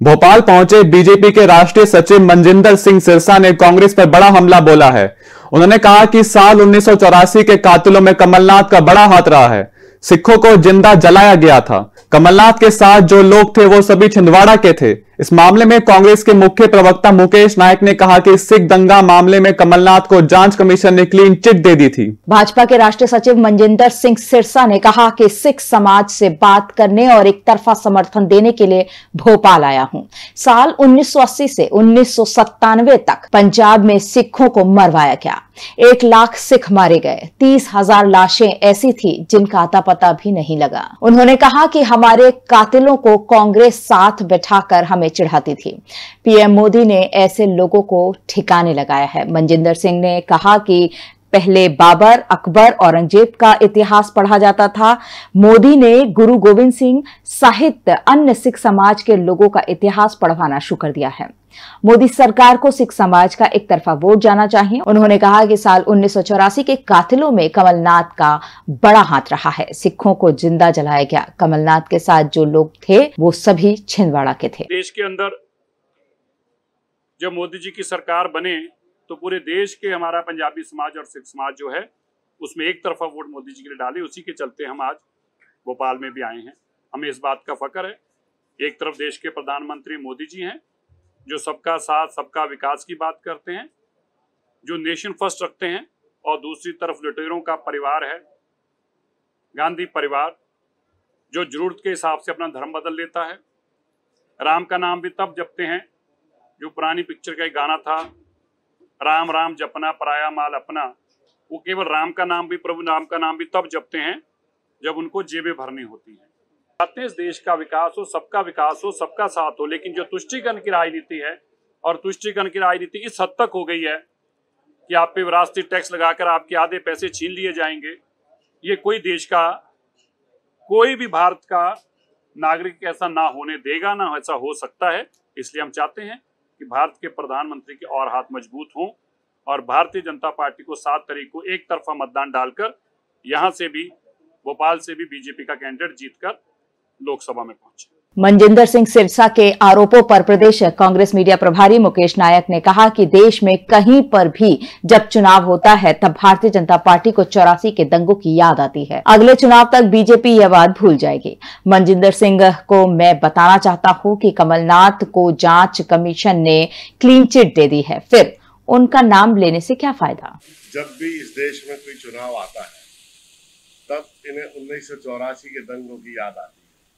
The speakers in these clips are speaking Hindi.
भोपाल पहुंचे बीजेपी के राष्ट्रीय सचिव मनजिंदर सिंह सिरसा ने कांग्रेस पर बड़ा हमला बोला है। उन्होंने कहा कि साल 1984 के कातिलों में कमलनाथ का बड़ा हाथ रहा है। सिखों को जिंदा जलाया गया था। कमलनाथ के साथ जो लोग थे वो सभी छिंदवाड़ा के थे। इस मामले में कांग्रेस के मुख्य प्रवक्ता मुकेश नायक ने कहा कि सिख दंगा मामले में कमलनाथ को जांच कमीशन ने क्लीन चिट दे दी थी। भाजपा के राष्ट्रीय सचिव मनजिंदर सिंह सिरसा ने कहा कि सिख समाज से बात करने और एक तरफा समर्थन देने के लिए भोपाल आया हूं। साल 1980 से 1997 तक पंजाब में सिखों को मरवाया गया। 1 लाख सिख मारे गए। 30,000 लाशें ऐसी थी जिनका अता पता भी नहीं लगा। उन्होंने कहा कि हमारे कातिलों को कांग्रेस साथ बैठाकर हमें चिढ़ाती थी। पीएम मोदी ने ऐसे लोगों को ठिकाने लगाया है। मनजिंदर सिंह ने कहा कि पहले बाबर, अकबर, औरंगजेब का इतिहास पढ़ा जाता था। मोदी ने गुरु गोविंद सिंह सहित अन्य सिख समाज के लोगों का इतिहास पढ़वाना शुरू कर दिया है। मोदी सरकार को सिख समाज का एक तरफा वोट जाना चाहिए। उन्होंने कहा कि साल 1984 के कातिलों में कमलनाथ का बड़ा हाथ रहा है। सिखों को जिंदा जलाया गया। कमलनाथ के साथ जो लोग थे वो सभी छिंदवाड़ा के थे। देश के अंदर जब मोदी जी की सरकार बने तो पूरे देश के हमारा पंजाबी समाज और सिख समाज जो है उसमें एक तरफा वोट मोदी जी के लिए डाले। उसी के चलते हम आज भोपाल में भी आए हैं। हमें इस बात का फख्र है। एक तरफ देश के प्रधानमंत्री मोदी जी हैं जो सबका साथ सबका विकास की बात करते हैं, जो नेशन फर्स्ट रखते हैं, और दूसरी तरफ लुटेरों का परिवार है गांधी परिवार, जो जरूरत के हिसाब से अपना धर्म बदल लेता है। राम का नाम भी तब जपते हैं, जो पुरानी पिक्चर का एक गाना था, राम राम जपना पराया माल अपना। वो केवल राम का नाम भी, प्रभु नाम का नाम भी तब जपते हैं जब उनको जेबें भरनी होती हैं। चाहते हैं इस देश का विकास हो, सबका विकास हो, सबका साथ हो, लेकिन जो तुष्टीकरण की राजनीति है, और तुष्टीकरण की राजनीति इस हद तक हो गई है कि आप पे विरासती टैक्स लगाकर आपके आधे पैसे छीन लिए जाएंगे। ये कोई देश का, कोई भी भारत का नागरिक ऐसा ना होने देगा, ना ऐसा हो सकता है। इसलिए हम चाहते हैं कि भारत के प्रधानमंत्री के और हाथ मजबूत हों और भारतीय जनता पार्टी को 7 तारीख को एक तरफा मतदान डालकर यहां से भी, भोपाल से भी बीजेपी का कैंडिडेट जीतकर लोकसभा में पहुंचे। मनजिंदर सिंह सिरसा के आरोपों पर प्रदेश कांग्रेस मीडिया प्रभारी मुकेश नायक ने कहा कि देश में कहीं पर भी जब चुनाव होता है तब भारतीय जनता पार्टी को 84 के दंगों की याद आती है। अगले चुनाव तक बीजेपी यह बात भूल जाएगी। मनजिंदर सिंह को मैं बताना चाहता हूं कि कमलनाथ को जांच कमीशन ने क्लीन चिट दे दी है, फिर उनका नाम लेने से क्या फायदा। जब भी इस देश में कोई चुनाव आता है तब इन्हें 1984 के दंगों की याद आती है।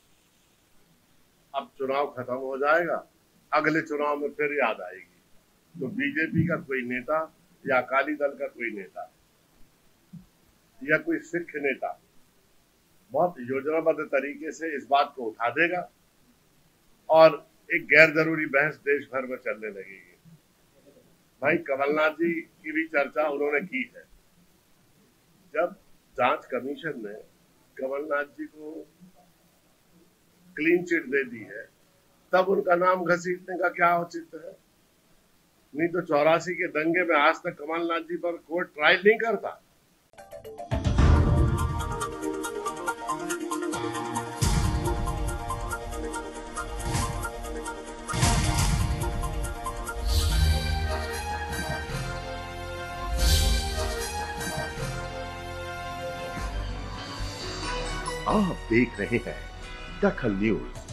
अब चुनाव खत्म हो जाएगा, अगले चुनाव में फिर याद आएगी। तो बीजेपी का कोई नेता या अकाली दल का कोई नेता या कोई सिख नेता बहुत योजनाबद्ध तरीके से इस बात को उठा देगा और एक गैर जरूरी बहस देश भर में चलने लगेगी। भाई, कमलनाथ जी की भी चर्चा उन्होंने की है। जब जांच कमीशन ने कमलनाथ जी को क्लीन चिट दे दी है तब उनका नाम घसीटने का क्या औचित्य है। नहीं तो 84 के दंगे में आज तक कमलनाथ जी पर कोर्ट ट्रायल नहीं करता। आप देख रहे हैं दखल न्यूज।